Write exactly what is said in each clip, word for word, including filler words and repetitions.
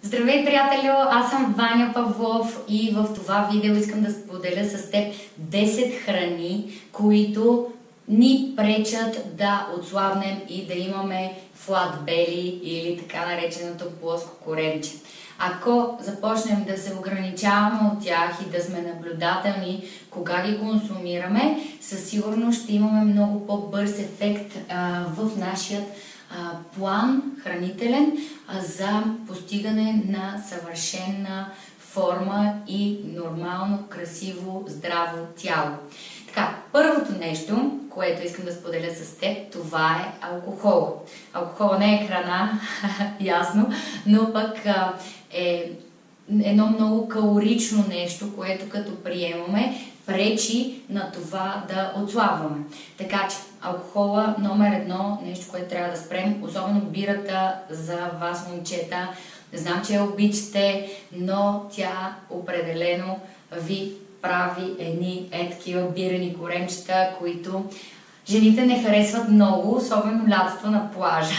Здравей, приятелю! Аз съм Ваня Павлов и в това видео искам да споделя с теб десет храни, които ни пречат да отслабнем и да имаме флат бели или така нареченото плоско коремче. Ако започнем да се ограничаваме от тях и да сме наблюдателни кога ги консумираме, със сигурност ще имаме много по-бърз ефект а, в нашия а, план хранителен а, за постигане на съвършена форма и нормално, красиво, здраво тяло. Така, първото нещо, което искам да споделя с теб, това е алкохола. Алкохола не е храна, ясно, но пък а, е едно много калорично нещо, което като приемаме пречи на това да отслабваме. Така че алкохола номер едно, нещо, което трябва да спрем, особено бирата за вас, момчета. Знам, че я обичате, но тя определено ви прави едни е такива бирени коремчета, които жените не харесват много, особено лятото на плажа.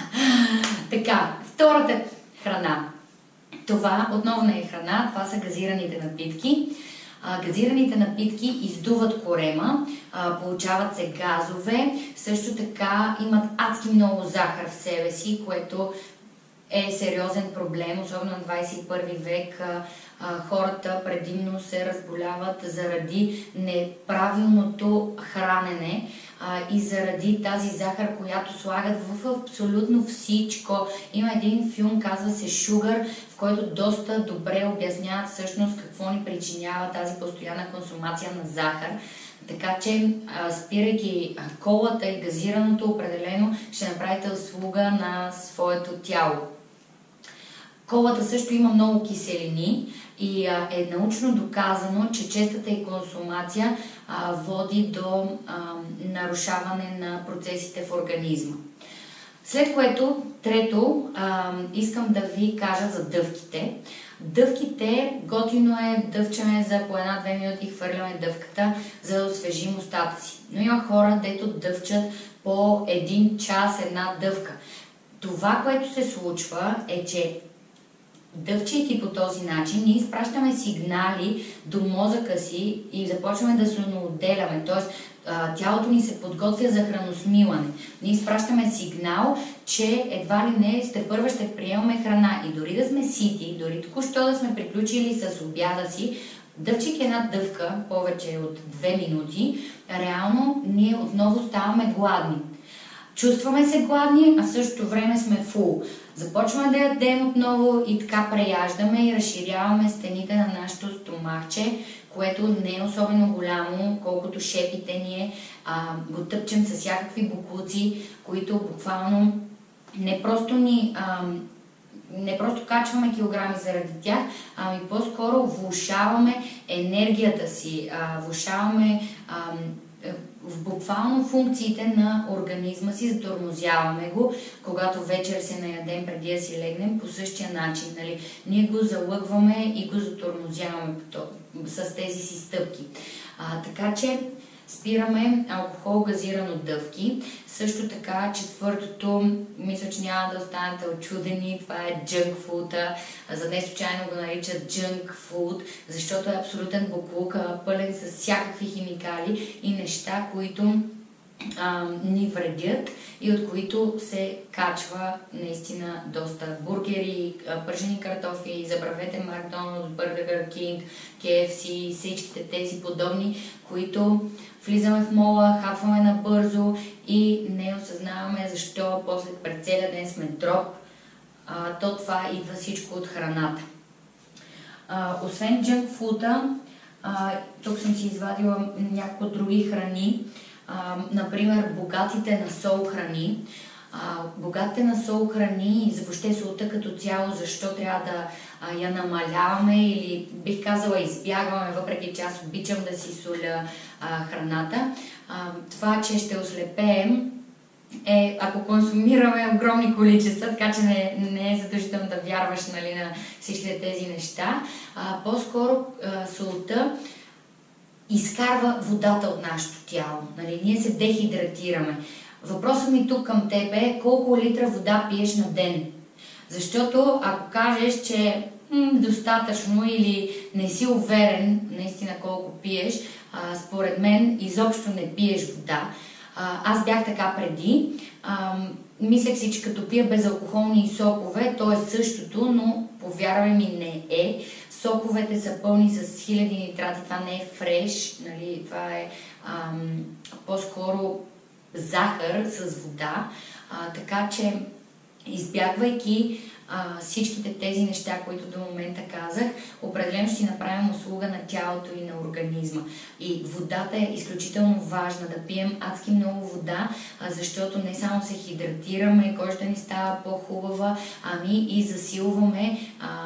Така, втората храна. Това отново не е храна, това са газираните напитки. А, газираните напитки издуват корема, а, получават се газове, също така имат адски много захар в себе си, което е сериозен проблем, особено на двадесет и първи век. А, а, хората предимно се разболяват заради неправилното хранене а, и заради тази захар, която слагат в абсолютно всичко. Има един филм, казва се Шугър, в който доста добре обясняват всъщност какво ни причинява тази постоянна консумация на захар. Така че, спирайки колата и газираното, определено ще направите услуга на своето тяло. Колата също има много киселини и е научно доказано, че честата й консумация а, води до а, нарушаване на процесите в организма. След което, трето, а, искам да ви кажа за дъвките. Дъвките, готино е дъвчане за по една-две минути, хвърляме дъвката, за да освежим устата си. Но има хора, дето дъвчат по един час една дъвка. Това, което се случва, е, че дъвчайки по този начин, ние изпращаме сигнали до мозъка си и започваме да се отделяме. Т.е. тялото ни се подготвя за храносмилане. Ние изпращаме сигнал, че едва ли не сте първа ще приемаме храна. И дори да сме сити, дори току-що да сме приключили с обяда си, дъвчайки една дъвка, повече от две минути, реално ние отново ставаме гладни. Чувстваме се гладни, а в същото време сме фул. Започваме да ядем отново и така преяждаме и разширяваме стените на нашето стомахче, което не е особено голямо, колкото шепите ние а, го тъпчем с всякакви боклуци, които буквално не просто ни... А, не просто качваме килограми заради тях, ами по-скоро влошаваме енергията си, а, влошаваме а, в буквално функциите на организма си, затормозяваме го, когато вечер се наядем преди да си легнем по същия начин. Нали? Ние го залъгваме и го затормозяваме с тези си стъпки. А, така че спираме алкохол, газирано, дъвки. Също така четвъртото, мисля, че няма да останете очудени, това е junk food. За не случайно го наричат junk food, защото е абсолютен боклук, пълен с всякакви химикали и неща, които а, ни вредят и от които се качва наистина доста бургери, пържени картофи, забравете Макдоналдс, Бъргър Кинг, Кей Еф Си, всичките тези подобни, които влизаме в мола, хапваме набързо и не осъзнаваме защо после през целия ден сме троп. А, то това идва всичко от храната. А, освен джънк фуда, тук съм си извадила някои други храни, а, например богатите на сол храни. А, богатите на сол храни и въобще солта като цяло, защо трябва да а, я намаляваме или бих казала избягваме, въпреки че аз обичам да си соля а, храната. А, това, че ще ослепеем е, ако консумираме огромни количества, така че не, не е задължително да вярваш, нали, на всичките тези неща. По-скоро солта изкарва водата от нашето тяло. Нали? Ние се дехидратираме. Въпросът ми тук към теб е колко литра вода пиеш на ден. Защото ако кажеш, че м, достатъчно или не си уверен наистина колко пиеш, а, според мен изобщо не пиеш вода. А, аз бях така преди. А, мислех си, че като пия безалкохолни сокове, то е същото, но повярвай ми, не е. Соковете са пълни с хиляди нитрати, това не е фреш, нали? Това е по-скоро захар с вода, а, така че избягвайки а, всичките тези неща, които до момента казах, определено ще си направим услуга на тялото и на организма. И водата е изключително важна, да пием адски много вода, а, защото не само се хидратираме, кожата ни става по-хубава, ами и засилваме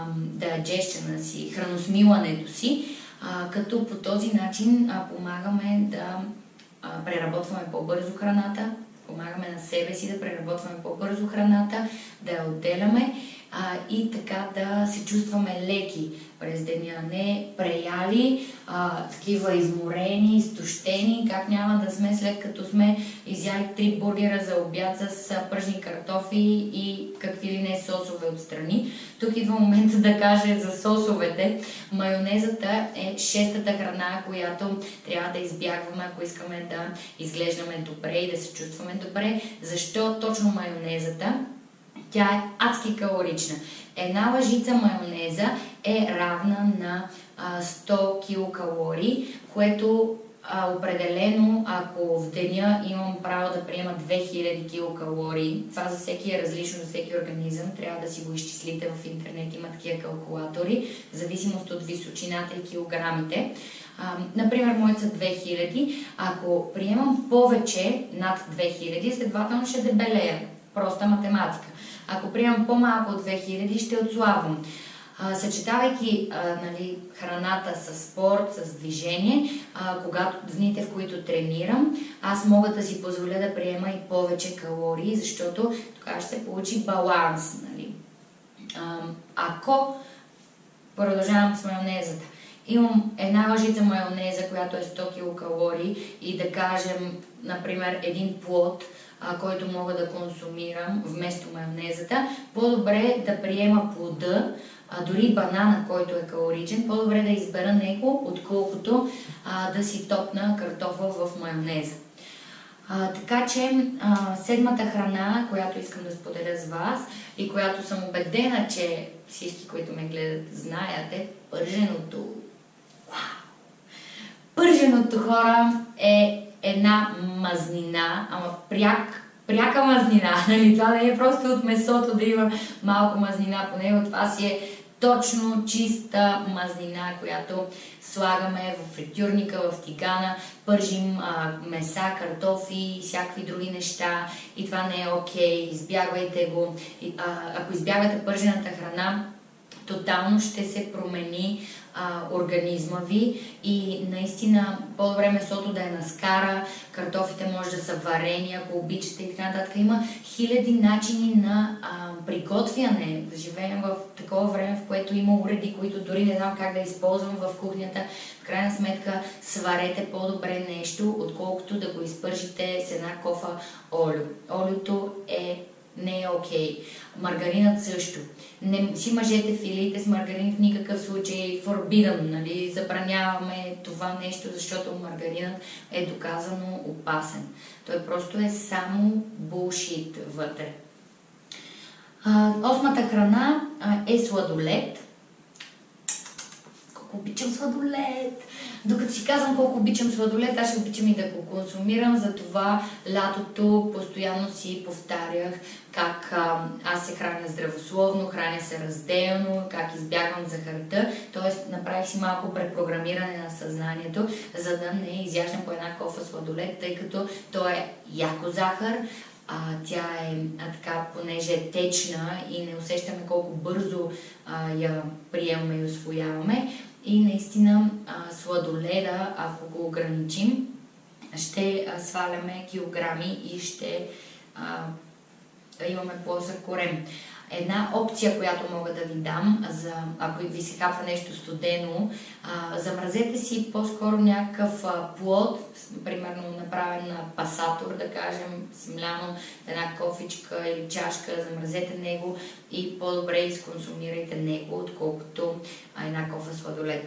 digestion си, храносмилането си, а, като по този начин а, помагаме да а, преработваме по-бързо храната, помагаме на себе си да преработваме по-бързо храната, да я отделяме а, и така да се чувстваме леки през деня, не преяли, а, такива изморени, изтощени, как няма да сме след като сме изяли три бургера за обяд с пържени картофи и какви ли не сосове отстрани. Тук идва момента да кажа за сосовете. Майонезата е шестата храна, която трябва да избягваме, ако искаме да изглеждаме добре и да се чувстваме добре. Защо точно майонезата? Тя е адски калорична. Една лъжица майонеза е равна на а, сто килокалории, което а, определено, ако в деня имам право да приема две хиляди килокалории, това за всеки е различно, за всеки организъм, трябва да си го изчислите в интернет, има такива калкулатори, в зависимост от височината и килограмите. А, например, моите са две хиляди, ако приемам повече над две хиляди, следователно ще дебелея. Проста математика. Ако приемам по-малко от две хиляди, ще отслабвам. А, съчетавайки а, нали, храната с спорт, с движение, а, когато дните, в които тренирам, аз мога да си позволя да приема и повече калории, защото тогава ще се получи баланс. Нали. А, ако продължавам с майонезата, имам една лъжица майонеза, която е сто килокалории и да кажем, например, един плод, който мога да консумирам вместо майонезата, по-добре да приема плода, а, дори банана, който е калоричен, по-добре да избера него, отколкото а, да си топна картофа в майонеза. А, така че а, седмата храна, която искам да споделя с вас и която съм убедена, че всички, които ме гледат, знаят, е пърженото. Вау! Пърженото, хора, е една мазнина, ама пряк, пряка мазнина. Нали? Това не е просто от месото да има малко мазнина по него. Това си е точно чиста мазнина, която слагаме в фритюрника, в тигана, пържим а, меса, картофи и всякакви други неща. И това не е окей, избягвайте го. И, а, ако избягате пържената храна, тотално ще се промени а, организма ви и наистина по-добре месото да е на скара, картофите може да са варени, ако обичате и така нататък. Има хиляди начини на а, приготвяне. Да живеем в такова време, в което има уреди, които дори не знам как да използвам в кухнята. В крайна сметка сварете по-добре нещо, отколкото да го изпържите с една кофа олио. Олиото е не е окей. Маргаринът също. Не си мъжете филиите с маргарин в никакъв случай, forbidden, нали? Забраняваме това нещо, защото маргаринът е доказано опасен. Той просто е само булшит вътре. А, осмата храна а, е сладолед. Колко обичам сладолед! Докато си казвам колко обичам сладолед, аз ще обичам и да го консумирам, затова лятото постоянно си повтарях как а, аз се храня здравословно, храня се разделно, как избягвам захарта, т.е. направих си малко препрограмиране на съзнанието, за да не изяждам по една кофа сладолед, тъй като то е яко захар, а, тя е а, така, понеже е течна и не усещаме колко бързо а, я приемаме и усвояваме. И наистина а, сладоледа, ако го ограничим, ще а, сваляме килограми и ще а, имаме плосък корем. Една опция, която мога да ви дам, за, ако ви се хапва нещо студено, а, замразете си по-скоро някакъв а, плод, примерно направен на пасатор, да кажем, смляно, една кофичка или чашка, замразете него и по-добре изконсумирайте него, отколкото а, една кофа сладолед.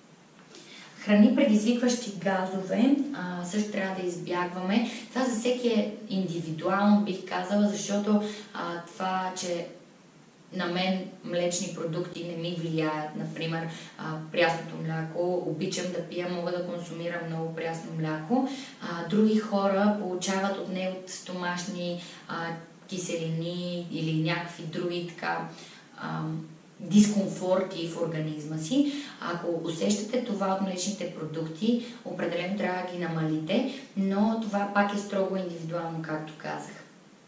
Храни, предизвикващи газове, а, също трябва да избягваме. Това за всеки е индивидуално, бих казала, защото а, това, че на мен млечни продукти не ми влияят, например а, прясното мляко, обичам да пия, мога да консумирам много прясно мляко. А, други хора получават от него стомашни а, киселини или някакви други така а, дискомфорти в организма си. Ако усещате това от млечните продукти, определено трябва да ги намалите, но това пак е строго индивидуално, както казах.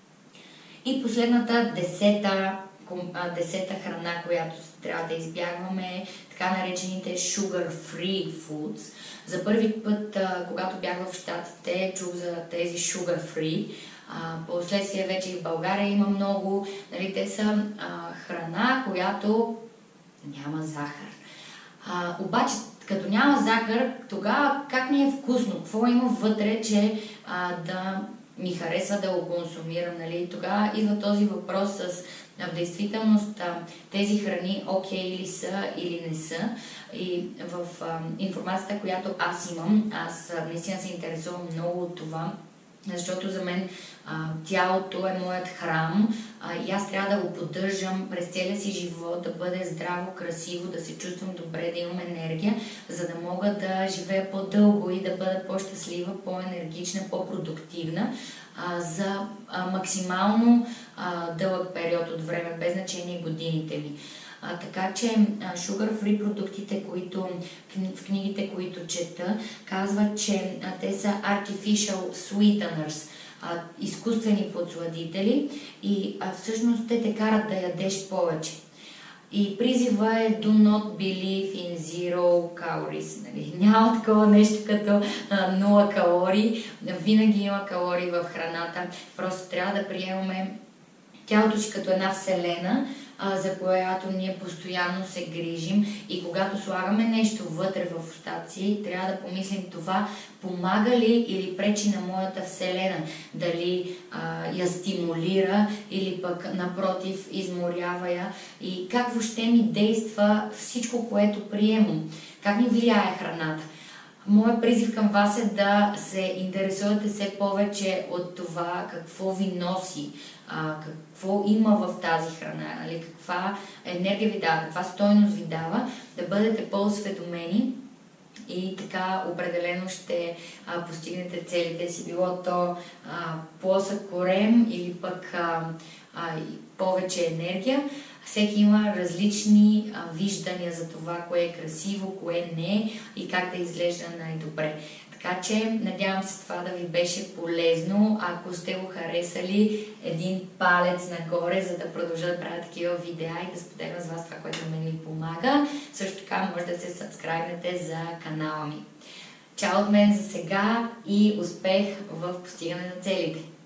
И последната, десета, десета храна, която трябва да избягваме, е така наречените sugar-free foods. За първи път, когато бях в Щатите, чух за тези sugar-free. Последствие вече и в България има много. Нали, те са а, храна, която няма захар. А, обаче, като няма захар, тогава как ми е вкусно? Какво има вътре, че а, да ми харесва да го консумирам? Нали? Тогава идва този въпрос с в действителност тези храни окей ли са или не са. И в а, информацията, която аз имам, аз наистина се интересувам много от това, защото за мен а, тялото е моят храм а, и аз трябва да го поддържам през целия си живот, да бъде здраво, красиво, да се чувствам добре, да имам енергия, за да мога да живея по-дълго и да бъда по-щастлива, по-енергична, по-продуктивна а, за а, максимално а, дълъг период от време, без значение годините ми. А, така че sugar-free продуктите, които в книгите, които чета, казват, че а, те са artificial sweeteners, а, изкуствени подсладители и а, всъщност те те карат да ядеш повече. И призива е do not believe in zero calories. Нали? Няма такова нещо като а, нула калории. Винаги има калории в храната. Просто трябва да приемаме тялото си като една вселена, за която ние постоянно се грижим и когато слагаме нещо вътре в устата си, трябва да помислим това помага ли или пречи на моята вселена, дали а, я стимулира или пък напротив изморява я и как въобще ми действа всичко, което приемам, как ми влияе храната. Моят призив към вас е да се интересувате все повече от това какво ви носи, а, какво има в тази храна, нали, каква енергия ви дава, каква стойност ви дава, да бъдете по-осведомени и така определено ще а, постигнете целите си, било то а, плосък корем или пък а, а, повече енергия. Всеки има различни а, виждания за това, кое е красиво, кое не и как да изглежда най-добре. Така че, надявам се това да ви беше полезно. Ако сте го харесали, един палец нагоре, за да продължа да правя такива видеа и да споделям с вас това, което мен ми помага. Също така може да се сабскрайбнете за канала ми. Чао от мен за сега и успех в постигане на целите!